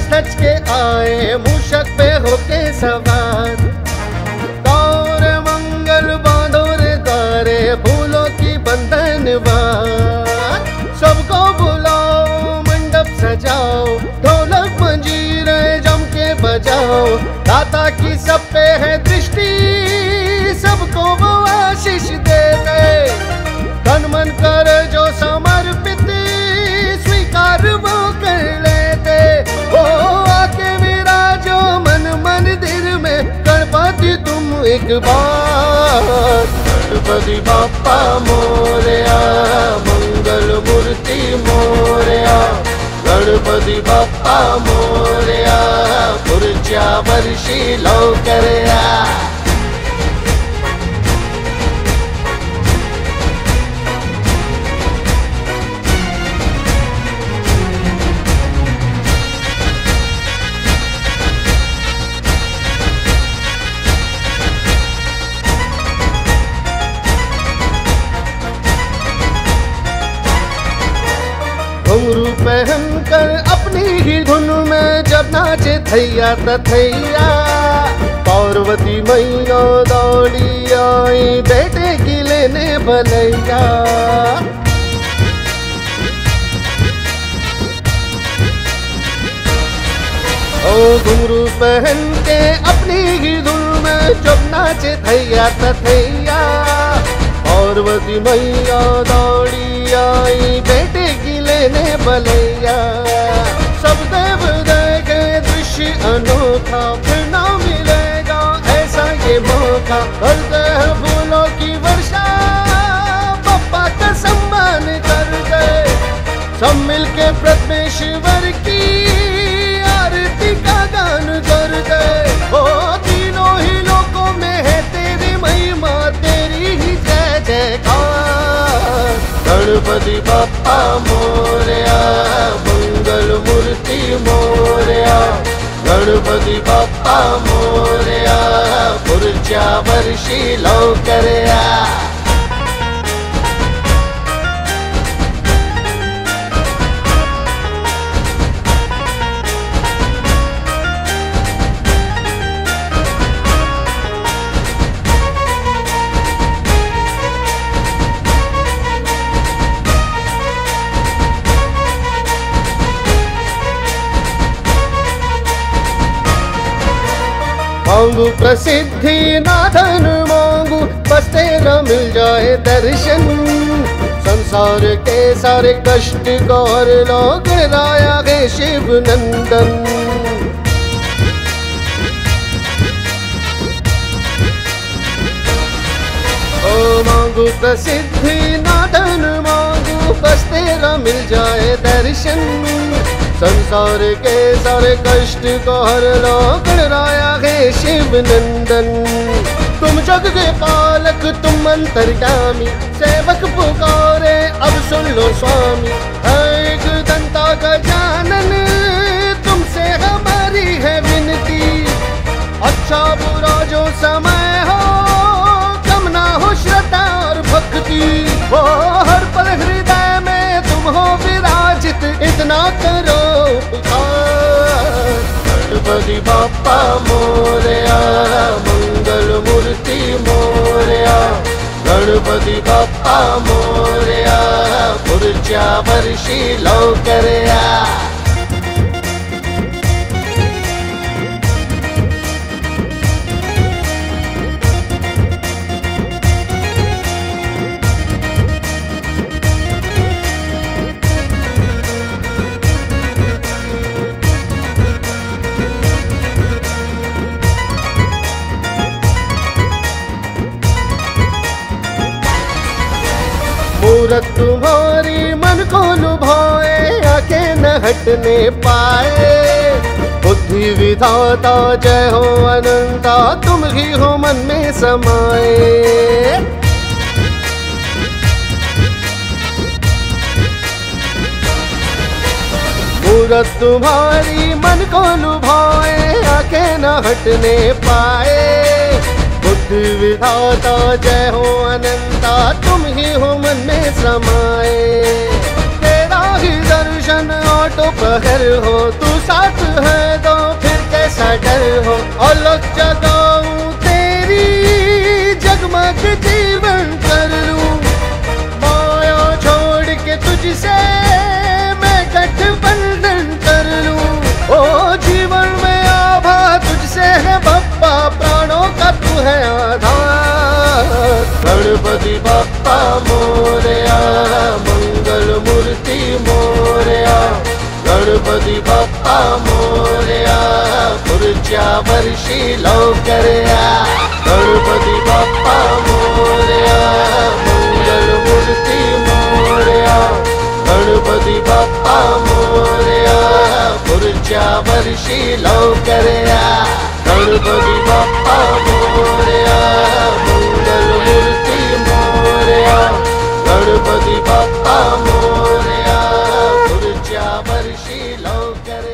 सच के आए मूषक पे होके सवार। गौर मंगल बांधो रे तारे फूलों की बंधनवार। सबको बुलाओ मंडप सजाओ ढोलक मंजीरे जम के बजाओ। दाता की सब पे है दृष्टि सबको वो आशीष देते। तन मन कर जो समर्पित स्वीकार वो कर लेते। ओ आके विराजो मन मंदिर में गणपति तुम एक बार। गणपति बाप्पा मोरया मंगल मूर्ति मोरया। गणपति बाप्पा मोरया पुरच्या वर्षी लवकरया। घुंघरू पहन कर अपनी ही धुन में जब नाचे थैया तथैया। पार्वती मैया दौड़ी आई बेटे की लेने भलैया। ओ घुंघरू पहन के अपनी ही धुन में जब नाचे थैया तथैया। पार्वती मैया दौड़ी आई बेटे की लेने भलैया। सब देव देखे दृश्य अनोखा फिर ना मिलेगा ऐसा ये मौका। करते हैं फूलों की वर्षा पप्पा का सम्मान करते। सब मिलके परमेश्वर की आरती का गान करते। ओ तीनों ही लोकों में है तेरी महिमा तेरी ही जय जयकार। गणपति बाप्पा मोरया मंगल मूर्ति मोरया। गणपति बाप्पा मोरया पुरच्या वर्षी लवकरया। मांगू प्रसिद्धि ना धन मांगू बस तेरा मिल जाए दर्शन। संसार के सारे कष्ट को हर लो गणराया है शिव नंदन। ओ मांगू प्रसिद्धि ना धन मांगू बस तेरा मिल जाए दर्शन। संसार के सारे कष्ट को हर लो गणराया है शिव नंदन। तुम जग के पालक तुम अंतर्यामी सेवक पुकारे अब सुन लो स्वामी। एक दंता गजानन तुमसे हमारी है विनती। अच्छा बुरा जो समय हो कम ना हो श्रद्धा और भक्ति। वो हर पल हृदय में तुम हो विराजित इतना करो पुकार। गणपति बाप्पा मोरया मंगल मूर्ति मोरया। गणपति बाप्पा मोरया पुरच्या वर्षी लवकरया। मूरत तुम्हारी मन को लुभाए आके न हटने पाए। बुद्धि विधाता जय हो अनंता तुम ही हो मन में समाए। मूरत तुम्हारी मन को लुभाए आके न हटने पाए। बुद्धि विधाता जय हो अनंता तुम ही हो मन में समाए। तेरा ही दर्शन ऑटो बगैर हो, तू साथ है तो फिर कैसा डर हो। अलग जगाऊं तेरी जगमग जीवन कर लूं, माया छोड़ के तुझसे मैं गठबंधन कर लूं। ओ जीवन में आभा तुझसे है बप्पा, प्राणों का तू है आधार। गणपति बप्पा मोरया, मंगल मूर्ति मोरया। गणपति बप्पा मोरया, पुरच्या वर्षी लवकर या। गणपति बप्पा मोरया, मंगल मूर्ति मोरया। गणपति बप्पा मोरया, पुरच्या वर्षी लवकर या। गणपति बप्पा मोरया, मंगल मूर्ति मोरया। गणपति बप्पा मोरया, पुरच्या वर्षी लवकर